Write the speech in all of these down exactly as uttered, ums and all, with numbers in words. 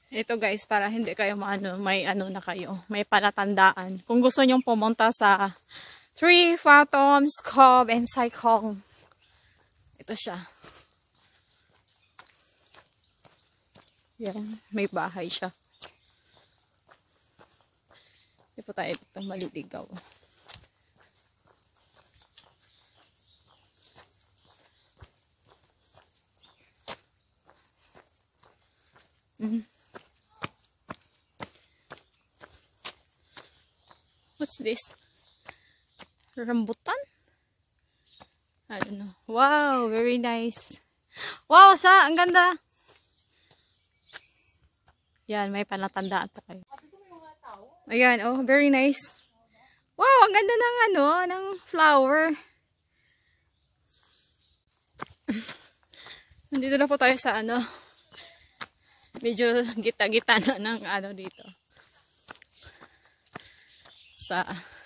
Ito guys, para hindi kayo maano, may ano na kayo, may palatandaan. Kung gusto nyong pumunta sa Three Fathoms Cove and Cyclone. Ito siya. Yan, may bahay siya. Hindi po tayo dito maliligaw. Mm. What's this? Rambutan? I don't know. Wow, very nice. Wow, sa ang ganda. Yan, may palatandaan pa kayo. Ayan, oh, very nice. Wow, ang ganda ng ano, ng flower. Nandito na po tayo sa ano. Medyo gita-gita na ng ano dito. Sa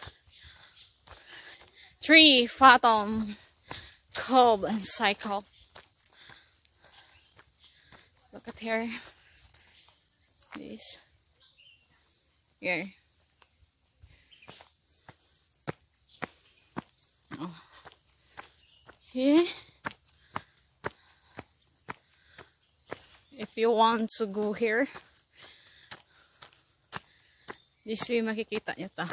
Three Fathom Cove and Cycle. Look at here. This. Here. Oh. Here. If you want to go here, this way makikita nyo ta.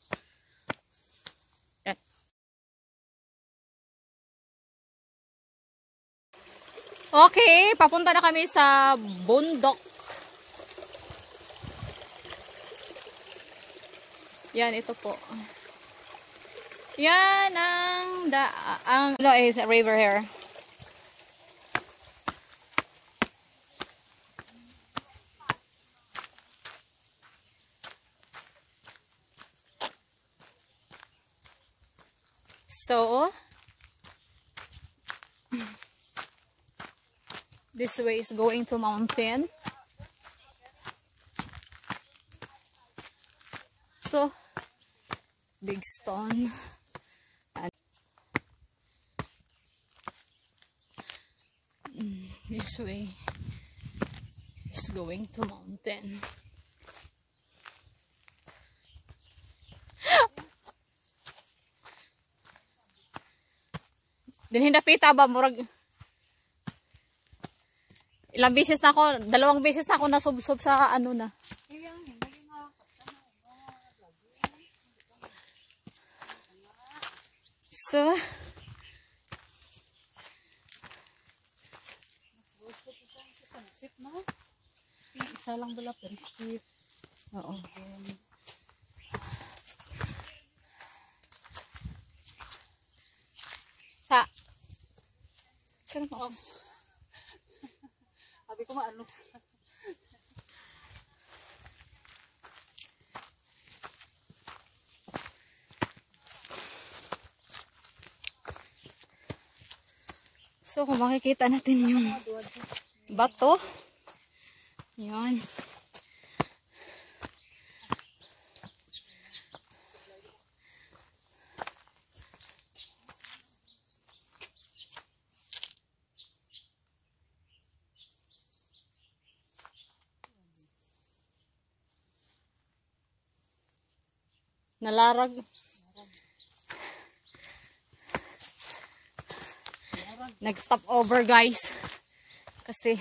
Okay, papunta na kami sa bundok. Yan, ito po. Yan ang da ang no, is a river here. So, this way is going to mountain. So, big stone. And this way is going to mountain. Din napita ba murag ilang beses na ako, dalawang beses na ako nasubsob sa ano na. So, isa lang bala per street. oo. Sa Kano mo? Sabi ko maano. So, kung makikita natin yung bato. Yan. Nalarag. Nag-stop over guys. Kasi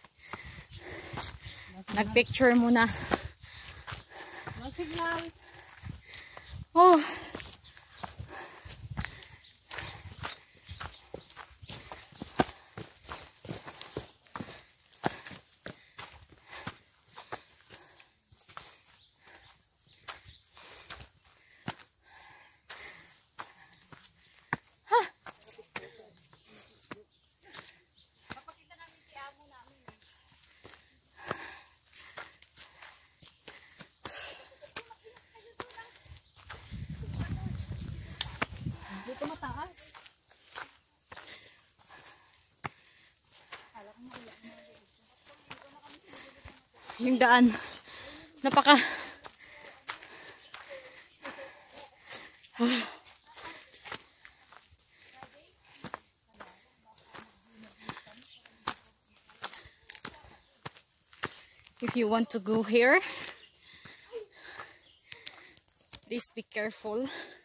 nag-picture muna. Mag-signal. Oh. Dito mataas. Yung daan. Napaka if you want to go here, please be careful.